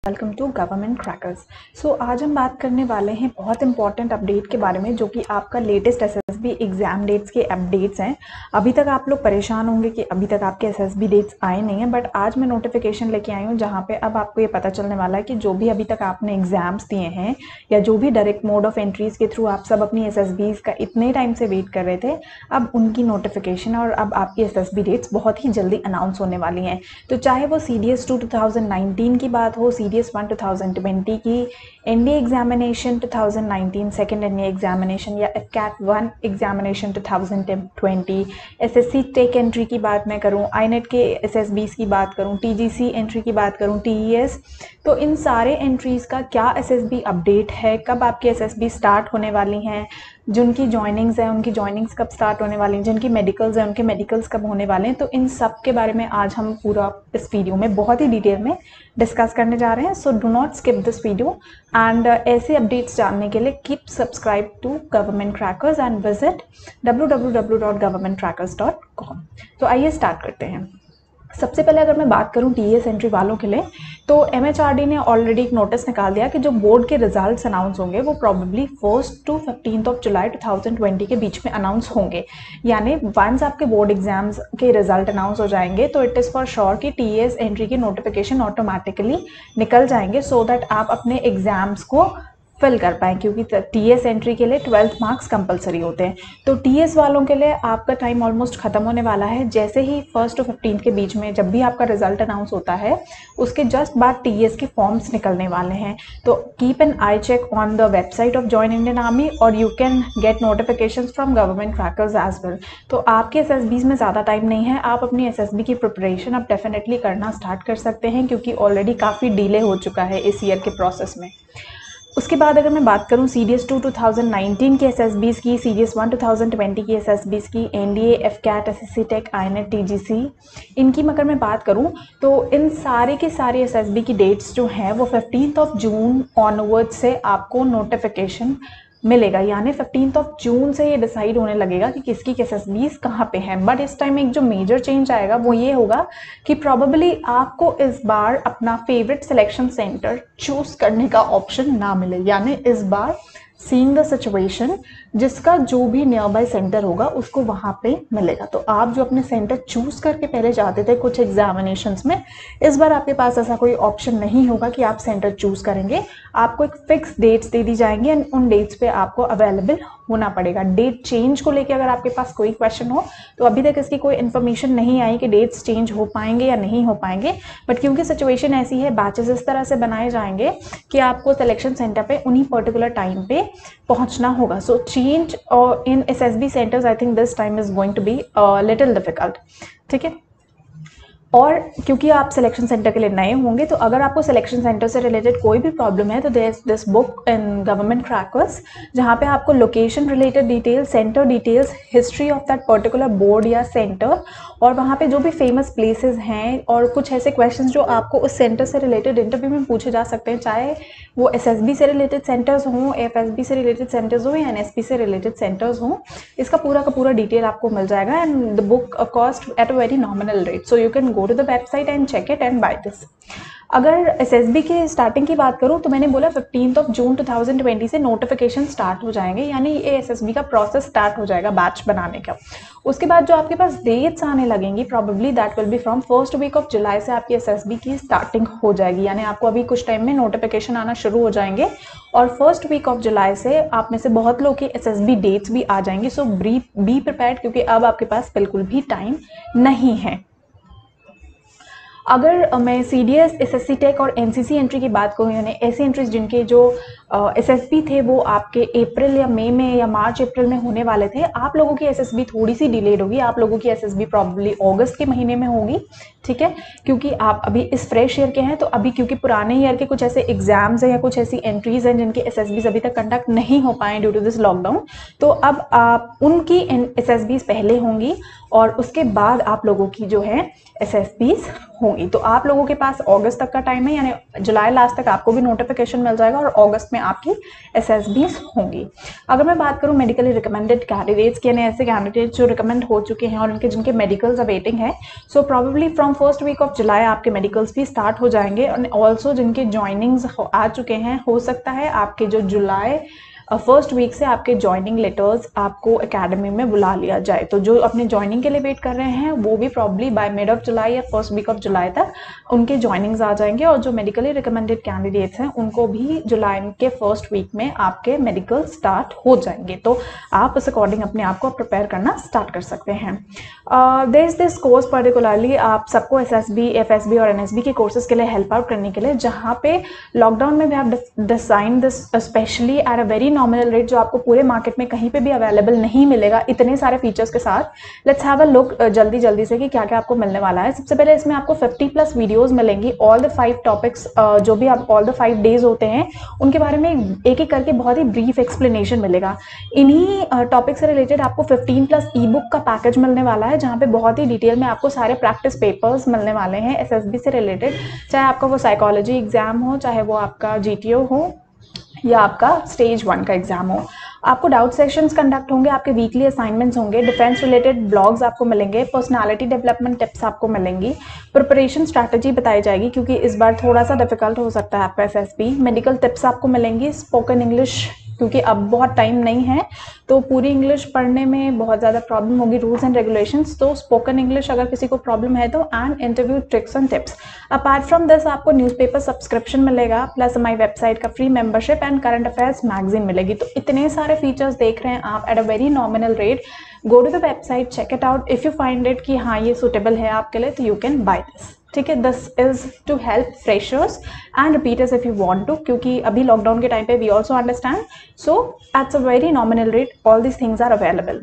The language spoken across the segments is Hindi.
Welcome to Government Crackers. So आज हम बात करने वाले हैं बहुत इंपॉर्टेंट अपडेट के बारे में, जो कि आपका लेटेस्ट एसएसबी एग्जाम डेट्स के अपडेट्स हैं। अभी तक आप लोग परेशान होंगे कि अभी तक आपके एसएसबी डेट्स आए नहीं हैं, बट आज मैं नोटिफिकेशन लेके आई हूँ जहाँ पे अब आपको ये पता चलने वाला है कि जो भी अभी तक आपने एग्जाम्स दिए हैं या जो भी डायरेक्ट मोड ऑफ एंट्रीज के थ्रू आप सब अपनी एसएसबीज का इतने टाइम से वेट कर रहे थे, अब उनकी नोटिफिकेशन और अब आपकी एसएसबी डेट्स बहुत ही जल्दी अनाउंस होने वाली हैं। तो चाहे वो CDS 2 2019 की बात हो, CDS 1 2020 की, NDA examination 2019 second NDA examination या CAT 1 examination 2020, SSC tech entry की बात मैं करूं, आईनेट के एसएसबीज की बात करूं, टीजीसी एंट्री की बात करूं, टीईएस, तो इन सारे एंट्रीज का क्या एसएसबी अपडेट है, कब आपकी एसएसबी स्टार्ट होने वाली हैं, जिनकी जॉइनिंग्स हैं उनकी जॉइनिंग्स कब स्टार्ट होने वाली हैं, जिनकी मेडिकल्स हैं उनके मेडिकल्स कब होने वाले हैं, तो इन सब के बारे में आज हम पूरा इस वीडियो में बहुत ही डिटेल में डिस्कस करने जा रहे हैं। So do not skip this video and ऐसे अपडेट्स जानने के लिए keep subscribe to Government Crackers and visit www.governmentcrackers.com। तो आइए स्टार्ट करते हैं। सबसे पहले अगर मैं बात करूं टीएस एंट्री वालों के लिए, तो MHRD ने ऑलरेडी एक नोटिस निकाल दिया कि जो बोर्ड के रिजल्ट्स अनाउंस होंगे वो प्रॉबेबली 1 to 15 जुलाई 2020 के बीच में अनाउंस होंगे। यानी वंस आपके बोर्ड एग्जाम्स के रिजल्ट अनाउंस हो जाएंगे तो इट इज़ फॉर श्योर कि टीएस एंट्री की नोटिफिकेशन ऑटोमेटिकली निकल जाएंगे, सो दैट आप अपने एग्जाम्स को फिल कर पाएँ, क्योंकि टीएस एंट्री के लिए 12th मार्क्स कंपलसरी होते हैं। तो टीएस वालों के लिए आपका टाइम ऑलमोस्ट ख़त्म होने वाला है। जैसे ही 1 to 15 के बीच में जब भी आपका रिजल्ट अनाउंस होता है, उसके जस्ट बाद टीएस के फॉर्म्स निकलने वाले हैं। तो keep an eye check on the website of join Indian army और you can get notifications from Government Crackers as well. तो आपके एसएसबीज में ज़्यादा टाइम नहीं है, आप अपनी एसएसबी की प्रिपरेशन अब डेफिनेटली करना स्टार्ट कर सकते हैं, क्योंकि ऑलरेडी काफ़ी डिले हो चुका है इस ईयर के प्रोसेस में। उसके बाद अगर मैं बात करूं CDS 2 2019 की एसएसबीज की, CDS 1 2020 की एसएसबीज की, NDA, AFCAT, SSC tech, INET, TGC, इनकी अगर मैं बात करूं तो इन सारे के सारे एसएसबी की डेट्स जो हैं वो 15 जून ऑनवर्ड से आपको नोटिफिकेशन मिलेगा। यानी 15 जून से ये डिसाइड होने लगेगा कि किसकी एसएसबीज कहाँ पे हैं। बट इस टाइम एक जो मेजर चेंज आएगा वो ये होगा कि प्रॉबेबली आपको इस बार अपना फेवरेट सिलेक्शन सेंटर चूज करने का ऑप्शन ना मिले। यानी इस बार सीइंग द सिचुएशन, जिसका जो भी नियर बाय सेंटर होगा उसको वहाँ पे मिलेगा। तो आप जो अपने सेंटर चूज करके पहले जाते थे कुछ एग्जामिनेशंस में, इस बार आपके पास ऐसा कोई ऑप्शन नहीं होगा कि आप सेंटर चूज करेंगे। आपको एक फिक्स डेट्स दे दी जाएंगी एंड उन डेट्स पे आपको अवेलेबल होना पड़ेगा। डेट चेंज को लेकर अगर आपके पास कोई क्वेश्चन हो तो अभी तक इसकी कोई इन्फॉर्मेशन नहीं आई कि डेट्स चेंज हो पाएंगे या नहीं हो पाएंगे, बट क्योंकि सिचुएशन ऐसी है, बैचेस इस तरह से बनाए जाएंगे कि आपको सिलेक्शन सेंटर पे उन्हीं पर्टिकुलर टाइम पे पहुंचना होगा। So change in SSB centres I think this time is going to be little difficult. ठीक है, और क्योंकि आप सिलेक्शन सेंटर के लिए नए होंगे, तो अगर आपको सिलेक्शन देर से रिलेटेड कोई भी प्रॉब्लम है तो there is this book in Government Crackers, जहाँ पे आपको location related details, centre details, history of that particular board या सेंटर, और वहाँ पे जो भी फेमस प्लेसेस हैं और कुछ ऐसे क्वेश्चंस जो आपको उस सेंटर से रिलेटेड इंटरव्यू में पूछे जा सकते हैं, चाहे वो एसएसबी से रिलेटेड सेंटर्स हों, एफएसबी से रिलेटेड सेंटर्स हों या एनएसपी से रिलेटेड सेंटर्स हों, इसका पूरा का पूरा डिटेल आपको मिल जाएगा। And the book cost at a very nominal rate, so you can go to the website and check it and buy this. अगर एसएसबी के स्टार्टिंग की बात करूं तो मैंने बोला 15 जून 2020 से नोटिफिकेशन स्टार्ट हो जाएंगे, यानी ये एसएसबी का प्रोसेस स्टार्ट हो जाएगा बैच बनाने का। उसके बाद जो आपके पास डेट्स आने लगेंगी probably that will be from 1st week of July से आपकी एसएसबी की स्टार्टिंग हो जाएगी। यानी आपको अभी कुछ टाइम में नोटिफिकेशन आना शुरू हो जाएंगे और 1st वीक ऑफ जुलाई से आप में से बहुत लोग की एसएसबी डेट्स भी आ जाएंगी। सो बी प्रिपेयर्ड, क्योंकि अब आपके पास बिल्कुल भी टाइम नहीं है। अगर मैं CDS, एसएससी टेक और एनसीसी एंट्री की बात करूँ, यानी ऐसी एंट्रीज जिनके जो एसएसबी थे वो आपके अप्रैल या मई में या मार्च अप्रैल में होने वाले थे, आप लोगों की एसएसबी थोड़ी सी डिलेड होगी। आप लोगों की एसएसबी प्रॉब्ली अगस्त के महीने में होगी। ठीक है, क्योंकि आप अभी इस फ्रेश ईयर के हैं, तो अभी क्योंकि पुराने ईयर के कुछ ऐसे एग्जाम्स हैं या कुछ ऐसी एंट्रीज हैं जिनके एसएसबीज अभी तक कंडक्ट नहीं हो पाए ड्यू टू दिस लॉकडाउन, तो अब आप उनकी एसएसबीज पहले होंगी और उसके बाद आप लोगों की जो है एसएसबीज होंगी। होंगी। तो आप लोगों के पास अगस्त तक का टाइम है, यानी जुलाई लास्ट तक आपको भी नोटिफिकेशन मिल जाएगा और अगस्त में आपकी SSBs होंगी। अगर मैं बात करूँ मेडिकली रिकमेंडेड कैंडिडेट्स की, यानी ऐसे कैंडिडेट जो रिकमेंड हो चुके हैं और उनके जिनके मेडिकल्स अवेटिंग है, so probably from first week of July आपके मेडिकल्स भी स्टार्ट हो जाएंगे। और ऑल्सो जिनके ज्वाइनिंग्स आ चुके हैं, हो सकता है आपके जो जुलाई फर्स्ट वीक से आपके ज्वाइनिंग लेटर्स आपको एकेडमी में बुला लिया जाए। तो जो अपने ज्वाइनिंग के लिए वेट कर रहे हैं वो भी probably by mid of July या फर्स्ट वीक ऑफ जुलाई तक उनके ज्वाइनिंग्स आ जाएंगे। और जो मेडिकली रिकमेंडेड कैंडिडेट्स हैं उनको भी जुलाई के फर्स्ट वीक में आपके मेडिकल स्टार्ट हो जाएंगे। तो आप उस अकॉर्डिंग अपने आप को प्रिपेयर करना स्टार्ट कर सकते हैं। There is this course particularly आप सबको SSB, FSB और NSB के कोर्सेज के लिए हेल्प आउट करने के लिए, जहाँ पे लॉकडाउन में भी आप design this specially at a very nominal rate, जो आपको पूरे मार्केट में कहीं पे भी अवेलेबल नहीं मिलेगा इतने सारे फीचर्स के साथ। लेट्स हैव अ लुक जल्दी से कि क्या क्या आपको मिलने वाला है। सबसे पहले इसमें आपको 50+ वीडियोस मिलेंगी, ऑल द 5 टॉपिक्स जो भी आप ऑल द 5 डेज होते हैं उनके बारे में एक एक करके बहुत ही ब्रीफ एक्सप्लेनेशन मिलेगा। इन्हीं टॉपिक से रिलेटेड आपको 15+ ई बुक का पैकेज मिलने वाला है, जहाँ पे बहुत ही डिटेल में आपको सारे प्रैक्टिस पेपर्स मिलने वाले हैं SSB से रिलेटेड, चाहे आपका वो साइकोलॉजी एग्जाम हो, चाहे वो आपका GTO हो या आपका स्टेज 1 का एग्जाम हो। आपको डाउट सेशंस कंडक्ट होंगे, आपके वीकली असाइनमेंट्स होंगे, डिफेंस रिलेटेड ब्लॉग्स आपको मिलेंगे, पर्सनालिटी डेवलपमेंट टिप्स आपको मिलेंगी, प्रिपरेशन स्ट्रैटेजी बताई जाएगी क्योंकि इस बार थोड़ा सा डिफिकल्ट हो सकता है आपका SSB, मेडिकल टिप्स आपको मिलेंगी, स्पोकन इंग्लिश क्योंकि अब बहुत टाइम नहीं है तो पूरी इंग्लिश पढ़ने में बहुत ज़्यादा प्रॉब्लम होगी, रूल्स एंड रेगुलेशंस, तो स्पोकन इंग्लिश अगर किसी को प्रॉब्लम है तो, and interview tricks and tips. Apart from this आपको न्यूज़पेपर सब्सक्रिप्शन मिलेगा, प्लस हमारी वेबसाइट का free membership and current affairs magazine मिलेगी। तो इतने सारे फीचर्स देख रहे हैं आप at a very nominal rate. Go to the website, check it out, if you find it कि हाँ ये सुटेबल है आपके लिए तो यू कैन बाय दिस। ठीक है, this is to help freshers and repeaters if you want to, क्योंकि अभी लॉकडाउन के टाइम पे we also understand, so it's a very nominal rate all this things are available.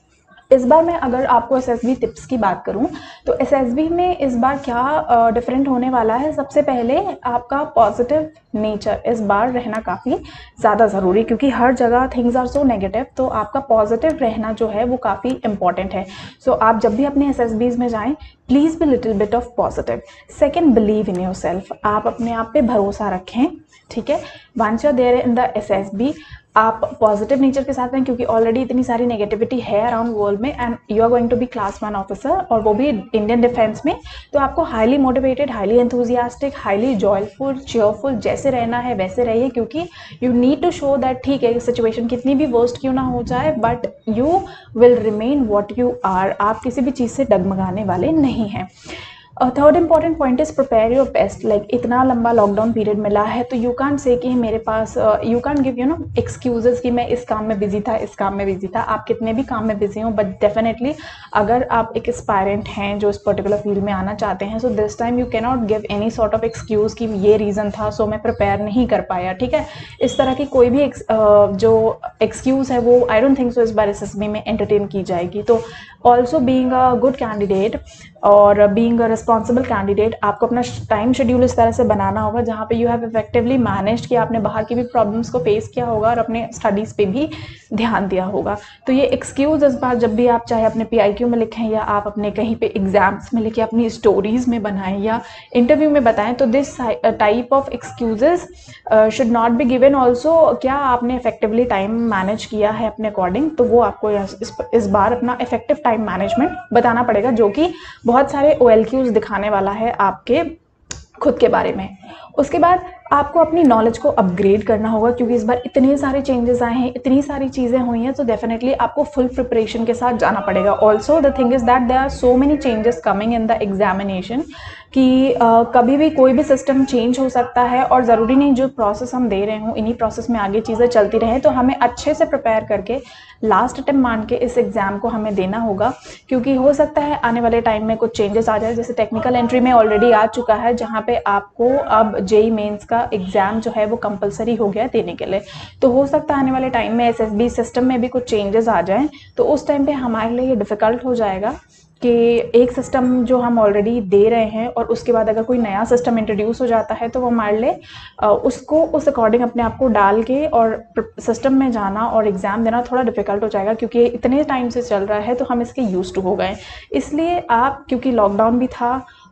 इस बार मैं अगर आपको SSB टिप्स की बात करूं तो SSB में इस बार क्या डिफरेंट होने वाला है। सबसे पहले आपका पॉजिटिव नेचर इस बार रहना काफ़ी ज़्यादा ज़रूरी, क्योंकि हर जगह थिंग्स आर सो नेगेटिव, तो आपका पॉजिटिव रहना जो है वो काफ़ी इंपॉर्टेंट है। सो आप जब भी अपने SSBs में जाएं please be little bit of positive. Second, believe in yourself, आप अपने आप पे भरोसा रखें। ठीक है, once you are there in the SSB आप पॉजिटिव नेचर के साथ हैं, क्योंकि ऑलरेडी इतनी सारी नेगेटिविटी है अराउंड वर्ल्ड में, and you are going to be class 1 officer और वो भी इंडियन डिफेंस में, तो आपको highly motivated, highly enthusiastic, highly joyful, cheerful जैसे रहना है वैसे रहिए, क्योंकि you need to show that ठीक है सिचुएशन कितनी भी वर्स्ट क्यों ना हो जाए but you will remain what you are, आप किसी भी चीज़ से डगमगाने वाले नहीं हैं। Third important point is prepare your best. Like इतना लंबा लॉकडाउन पीरियड मिला है तो यू कांट से कि मेरे पास यू कांट गिव एक्सक्यूजेस कि मैं इस काम में बिजी था, इस काम में बिजी था। आप कितने भी काम में बिजी हो, बट डेफिनेटली अगर आप एक एस्पायरेंट हैं जो इस पर्टिकुलर फील्ड में आना चाहते हैं, so this time you can not give any sort of excuse कि ये रीज़न था सो मैं प्रिपेयर नहीं कर पाया। ठीक है, इस तरह की कोई भी जो एक्सक्यूज़ है वो आई डोंट थिंक सो इस बार SSB में एंटरटेन की जाएगी। तो also being a good candidate और बीइंग अ रिस्पॉन्सिबल कैंडिडेट, आपको अपना टाइम शेड्यूल इस तरह से बनाना होगा जहाँ पे यू हैव इफेक्टिवली मैनेज्ड कि आपने बाहर की भी प्रॉब्लम्स को फेस किया होगा और अपने स्टडीज़ पे भी ध्यान दिया होगा। तो ये एक्सक्यूज इस बार जब भी आप चाहे अपने PIQ में लिखें या आप अपने कहीं पे एग्जाम्स में लिखें, अपनी स्टोरीज में बनाएं या इंटरव्यू में बताएं, तो this type of excuses should not be given. Also क्या आपने इफेक्टिवली टाइम मैनेज किया है अपने अकॉर्डिंग, तो वो आपको इस बार अपना इफेक्टिव टाइम मैनेजमेंट बताना पड़ेगा, जो कि बहुत सारे OLQs दिखाने वाला है आपके खुद के बारे में। उसके बाद आपको अपनी नॉलेज को अपग्रेड करना होगा, क्योंकि इस बार इतने सारे चेंजेस आए हैं, इतनी सारी चीज़ें हुई हैं, तो डेफिनेटली आपको फुल प्रिपरेशन के साथ जाना पड़ेगा। Also the thing is that there are so many changes coming in the examination कि कभी भी कोई भी सिस्टम चेंज हो सकता है, और ज़रूरी नहीं जो प्रोसेस हम दे रहे हों इन्हीं प्रोसेस में आगे चीज़ें चलती रहें। तो हमें अच्छे से प्रिपेयर करके लास्ट अटेम्प्ट मान के इस एग्ज़ाम को हमें देना होगा, क्योंकि हो सकता है आने वाले टाइम में कुछ चेंजेस आ जाए। जैसे टेक्निकल एंट्री में ऑलरेडी आ चुका है, जहाँ पे आपको अब JEE मेंस का एग्ज़ाम जो है वो कंपलसरी हो गया है देने के लिए। तो हो सकता है आने वाले टाइम में SSB सिस्टम में भी कुछ चेंजेस आ जाएँ, तो उस टाइम पे हमारे लिए ये डिफ़िकल्ट हो जाएगा कि एक सिस्टम जो हम ऑलरेडी दे रहे हैं और उसके बाद अगर कोई नया सिस्टम इंट्रोड्यूस हो जाता है तो वो हमारे लिए उसको उस अकॉर्डिंग अपने आप को डाल के और सिस्टम में जाना और एग्ज़ाम देना थोड़ा डिफ़िकल्ट हो जाएगा, क्योंकि इतने टाइम से चल रहा है तो हम इसके यूज्ड टू हो गए। इसलिए आप, क्योंकि लॉकडाउन भी था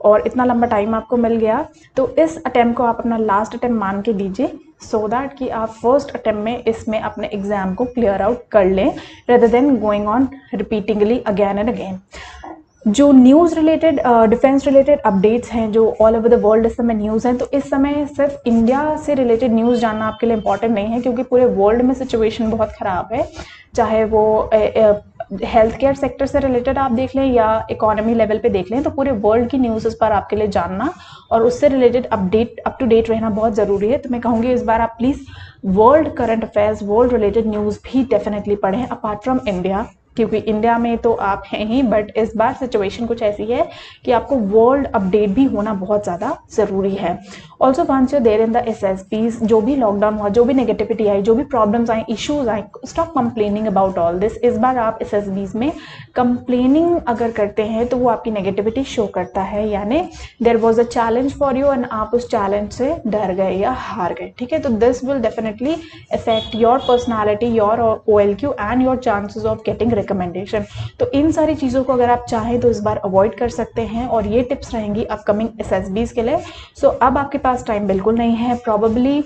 और इतना लंबा टाइम आपको मिल गया, तो इस अटेम्प्ट को आप अपना लास्ट अटेम्प्ट मान के दीजिए, सो दैट कि आप फर्स्ट अटेम्प्ट में इसमें अपने एग्जाम को क्लियर आउट कर लें, rather than going on repeatingly again and again. जो news related defence related updates हैं जो ऑल ओवर द वर्ल्ड इस समय न्यूज़ हैं, तो इस समय सिर्फ इंडिया से रिलेटेड न्यूज़ जानना आपके लिए इंपॉर्टेंट नहीं है, क्योंकि पूरे वर्ल्ड में सिचुएशन बहुत ख़राब है। चाहे वो हेल्थ केयर सेक्टर से रिलेटेड आप देख लें या इकोनॉमी लेवल पे देख लें, तो पूरे वर्ल्ड की न्यूज़ इस पर आपके लिए जानना और उससे related update up to date रहना बहुत ज़रूरी है। तो मैं कहूँगी इस बार आप please world current affairs, world related news भी डेफिनेटली पढ़ें अपार्ट फ्रॉम इंडिया, क्योंकि इंडिया में तो आप हैं ही, बट इस बार सिचुएशन कुछ ऐसी है कि आपको वर्ल्ड अपडेट भी होना बहुत ज़्यादा ज़रूरी है। Also once you there in the SSBs, जो भी लॉकडाउन हुआ, जो भी नेगेटिविटी आई, जो भी प्रॉब्लम्स आई, इश्यूज आए, stop complaining about all this. इस बार आप SSBs में कंप्लेनिंग अगर करते हैं तो वो आपकी नेगेटिविटी शो करता है, यानी there was a challenge for you and आप उस चैलेंज से डर गए या हार गए, ठीक है। तो this will definitely affect your personality, your OLQ and your chances of getting recommendation. तो इन सारी चीज़ों को अगर आप चाहें तो इस बार अवॉइड कर सकते हैं, और ये टिप्स रहेंगी अपकमिंग SSBs के लिए। सो अब आपके पास टाइम बिल्कुल नहीं है, प्रॉबेबली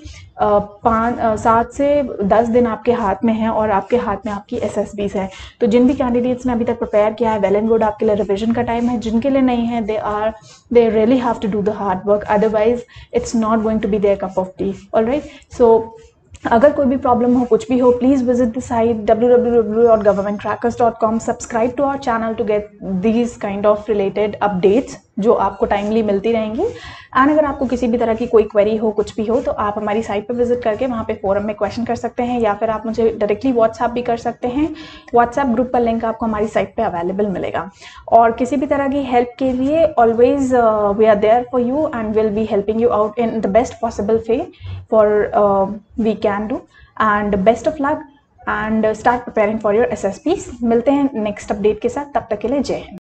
7 से 10 दिन आपके हाथ में हैं और आपके हाथ में आपकी SSBs है। तो जिन भी कैंडिडेट्स ने अभी तक प्रिपेयर किया है, वेल एंड गुड, आपके लिए रिविजन का टाइम है। जिनके लिए नहीं है, they really have to do the hard work, otherwise it's not going to be their cup of tea. Alright, so अगर कोई भी प्रॉब्लम हो, कुछ भी हो, please visit the site www.governmentcrackers.com, subscribe to our channel to get these kind of related updates जो आपको टाइमली मिलती रहेंगी। एंड अगर आपको किसी भी तरह की कोई क्वेरी हो, कुछ भी हो, तो आप हमारी साइट पर विजिट करके वहाँ पे फोरम में क्वेश्चन कर सकते हैं, या फिर आप मुझे डायरेक्टली व्हाट्सएप भी कर सकते हैं। व्हाट्सएप ग्रुप का लिंक आपको हमारी साइट पे अवेलेबल मिलेगा। और किसी भी तरह की हेल्प के लिए always we are there for you and will be helping you out in the best possible way for we can do. And best of luck and start preparing for your SSBs। मिलते हैं नेक्स्ट अपडेट के साथ, तब तक के लिए जय हिंद।